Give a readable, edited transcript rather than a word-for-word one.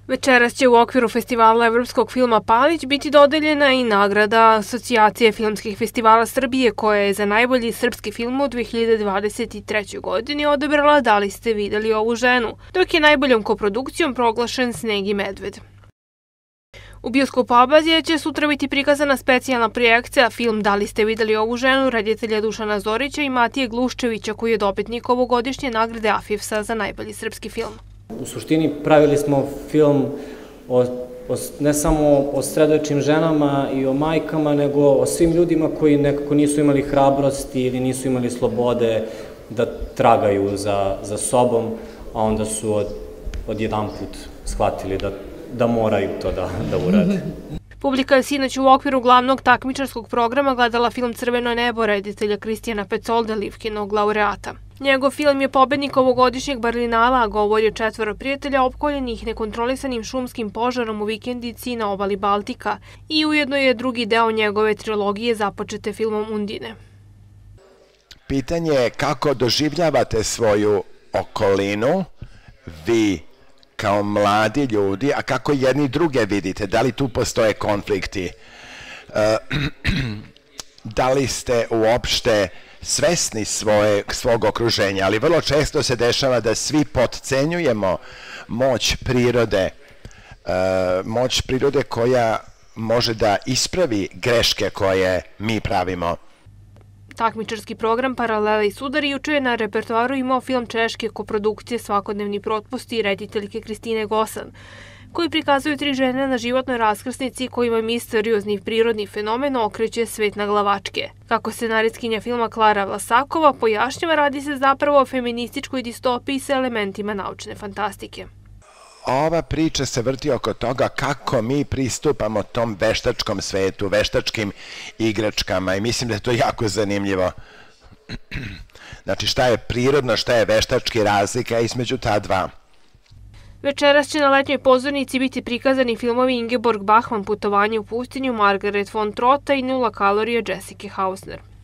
Večeras će u okviru festivala evropskog filma Palić biti dodeljena i nagrada Asocijacije filmskih festivala Srbije koja je za najbolji srpski film u 2023. godini odabrala Da li ste videli ovu ženu, dok je najboljom koprodukcijom proglašen Sneg i medved. U bioskopu Abazije će sutra biti prikazana specijalna projekcija film Da li ste videli ovu ženu reditelja Dušana Zorića i Matije Gluščevića koji je dobitnik ovogodišnje nagrade AFIFS-a za najbolji srpski film. U suštini pravili smo film ne samo o sredovečnim ženama i o majkama, nego o svim ljudima koji nekako nisu imali hrabrosti ili nisu imali slobode da tragaju za sobom, a onda su odjedanput shvatili da moraju to da urade. Publika je sinoć u okviru glavnog takmičarskog programa gledala film Crveno nebo reditelja Kristijana Pecolda, Livkinog laureata. Njegov film je pobednik ovogodišnjeg Berlinala, a govori o 4 prijatelja opkoljenih nekontrolisanim šumskim požarom u vikendici na obali Baltika i ujedno je drugi deo njegove trilogije započete filmom Undine. Pitanje je kako doživljavate svoju okolinu, vi kao mladi ljudi, a kako jedni druge vidite? Da li tu postoje konflikti? Da li ste uopšte svesni svog okruženja? Ali vrlo često se dešava da svi potcenjujemo moć prirode koja može da ispravi greške koje mi pravimo. Takmičarski program Paralele i sudari juče je na repertoaru imao film češke koprodukcije Svakodnevni protpusti rediteljke Kristine Gosan, koji prikazuju 3 žene na životnoj raskrsnici kojima misteriozni prirodni fenomen okreće svet na glavačke. Kako scenarijskinja filma Klara Vlasakova pojašnjava, radi se zapravo o feminističkoj distopiji sa elementima naučne fantastike. Ova priča se vrti oko toga kako mi pristupamo tom veštačkom svetu, veštačkim igračkama i mislim da je to jako zanimljivo. Znači šta je prirodno, šta je veštački, razlika između ta dva. Večeras će na letnjoj pozornici biti prikazani filmovi Ingeborg Bachmann Putovanje u pustinju, Margaret von Trotta i 0 kalorija Jessica Hausner.